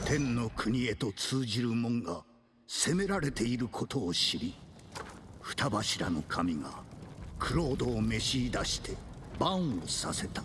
天の国へと通じる門が攻められていることを知り、二柱の神がクロードを召し出してバンをさせた。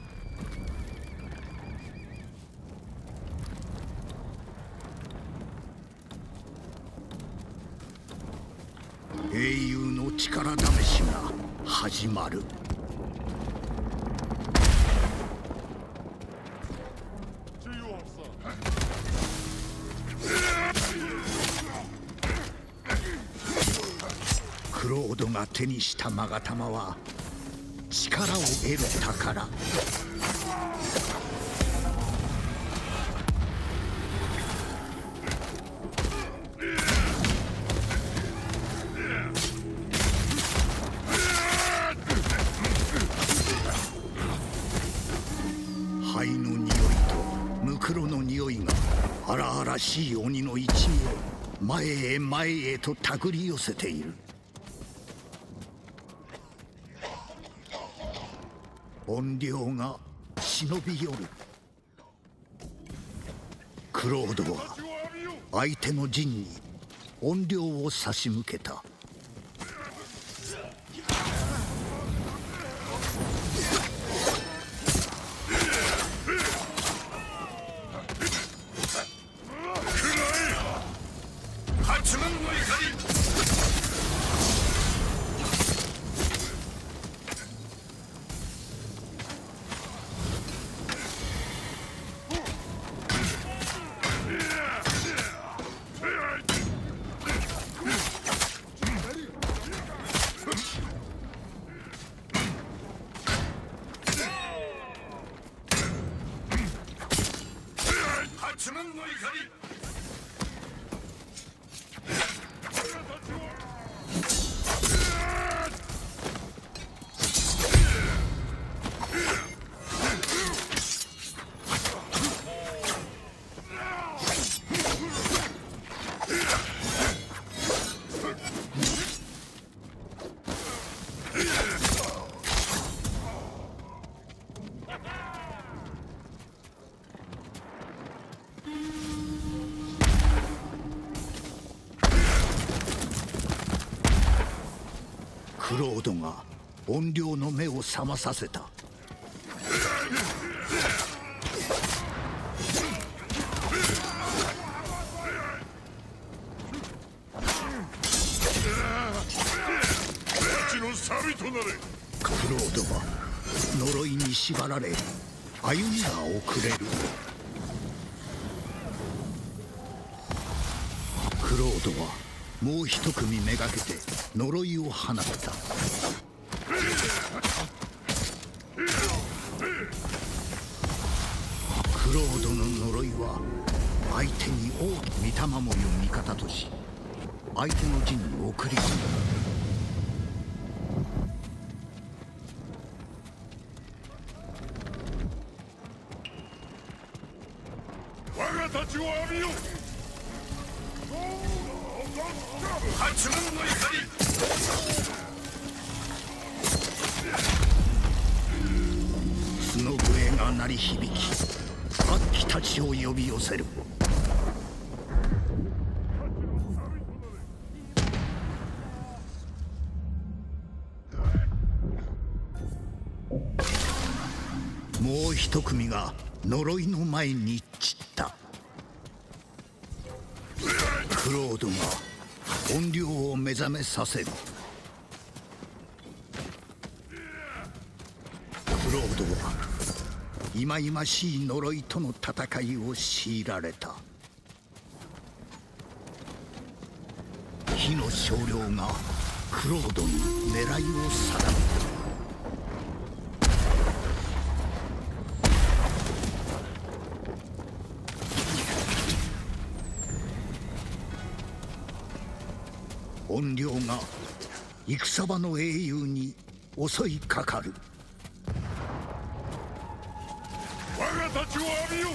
英雄の力試しが始まる。クロードが手にした勾玉は力を得る宝。灰の匂いとムクロの匂いが荒々しい鬼の一味を前へ前へと手繰り寄せている。怨霊が忍び寄る。クロードは相手の陣に怨霊を差し向けた。クロードが怨霊の目を覚まさせた。クロードは呪いに縛られ歩みが遅れる。クロードはもう一組めがけて呪いを放った。クロードの呪いは相手に大きな御霊もを味方とし、相手の陣に送り込んだ。 我がたちを浴びよ。八門の怒り。 巣の笛が鳴り響き、悪鬼たちを呼び寄せる。もう一組が呪いの前に散った。クロードが怨霊を目覚めさせる。クロードは忌々しい呪いとの戦いを強いられた。火の少量がクロードに狙いを定めた。怨霊が戦場の英雄に襲いかかる。 我がたちを浴びよ。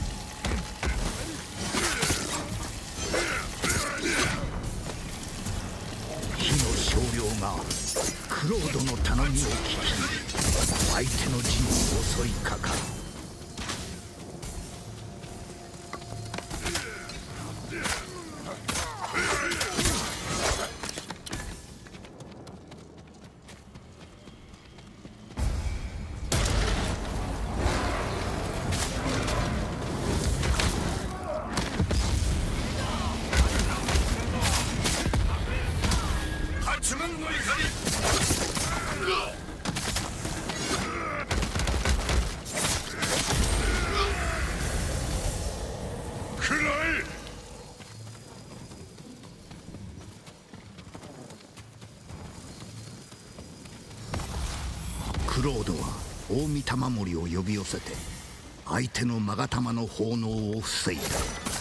火の少量がクロードの頼みを聞き、相手の陣に襲いかかる。 クロードは大御霊守を呼び寄せて相手の勾玉の奉納を防いだ。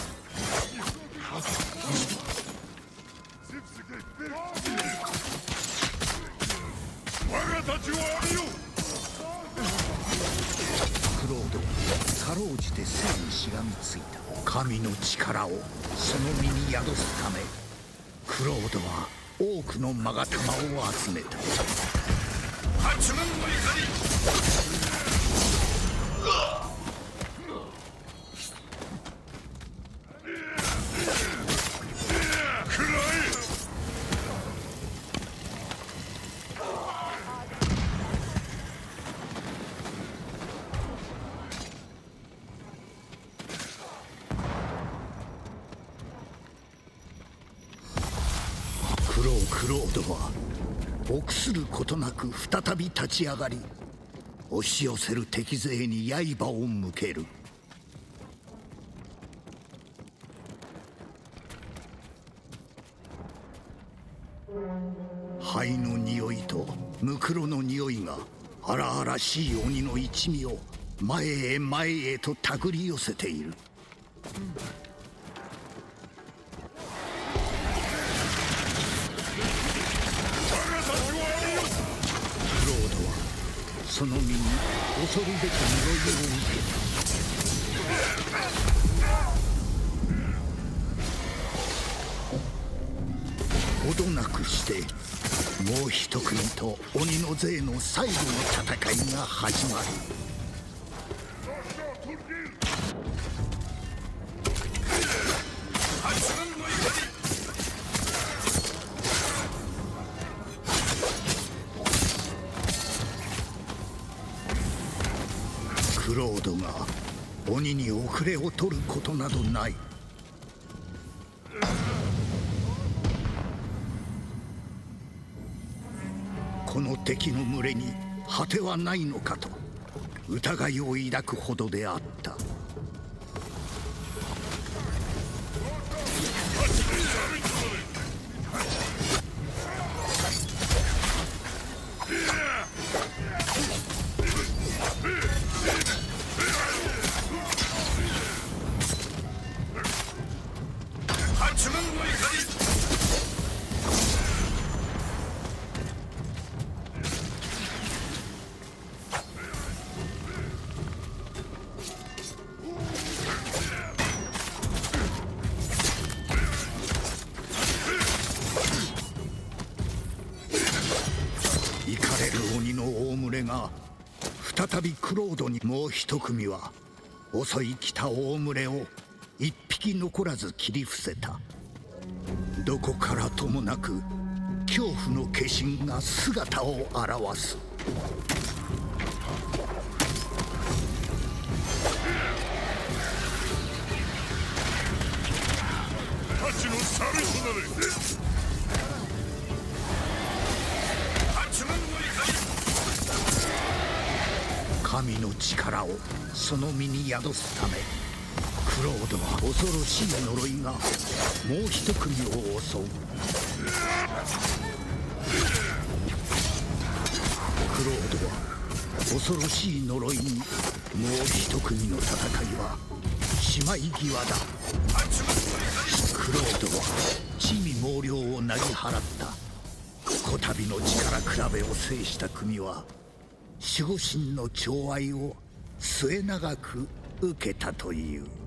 我がたちを浴びよ。 クロードはかろうじて生にしがみついた。神の力をその身に宿すためクロードは多くの勾玉を集めた。 八幡の怒り。 クロードは臆することなく再び立ち上がり押し寄せる敵勢に刃を向ける。灰の匂いとムクロの匂いが荒々しい鬼の一味を前へ前へと手繰り寄せている。その身に恐るべき呪いを受けた。ほどなくしてもう一組と鬼の勢の最後の戦いが始まる。クロードが鬼に遅れを取ることなどない。この敵の群れに果てはないのかと疑いを抱くほどであった。鬼の大群れが再びクロードに、もう一組は襲い来た大群れを一匹残らず切り伏せた。どこからともなく恐怖の化身が姿を現す。 たちの寂しなれ。 神の力をその身に宿すためクロードは恐ろしい呪いがもう一組を襲う。クロードは恐ろしい呪いにもう一組の戦いはしまい際だ。クロードは魑魅魍魎をなぎ払った。こたびの力比べを制した組は守護神の寵愛を末永く受けたという。